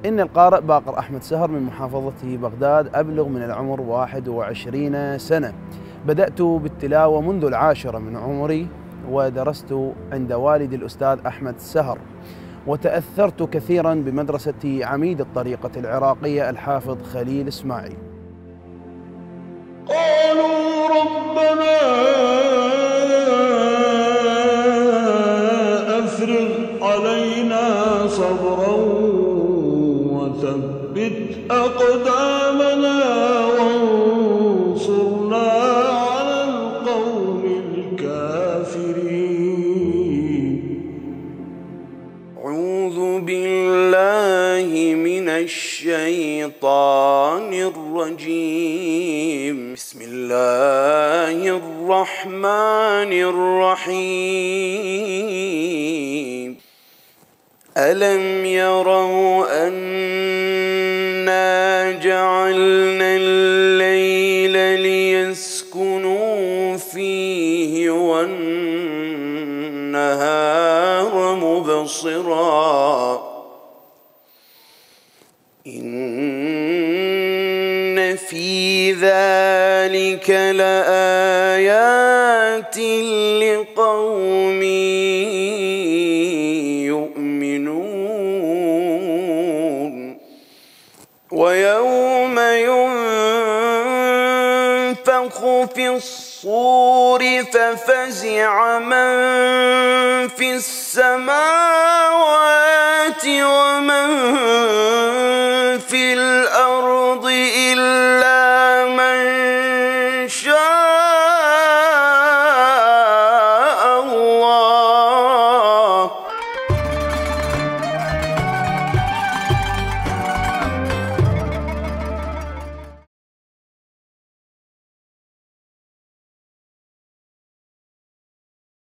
إن القارئ باقر أحمد سهر من محافظة بغداد، أبلغ من العمر 21 سنة. بدأت بالتلاوة منذ 10 من عمري، ودرست عند والدي الأستاذ أحمد سهر، وتأثرت كثيرا بمدرسة عميد الطريقة العراقية الحافظ خليل إسماعيل. قالوا ربنا أفرغ علينا صبرا وثبت أقدامنا وانصرنا على القوم الكافرين. أعوذ بالله من الشيطان الرجيم. بسم الله الرحمن الرحيم. ألم يروا أنا جعلنا الليل ليسكنوا فيه والنهار مبصرا إن في ذلك لآيات لقوم يؤمنون. ويوم ينفخ في الصور ففزع من في السماوات ومن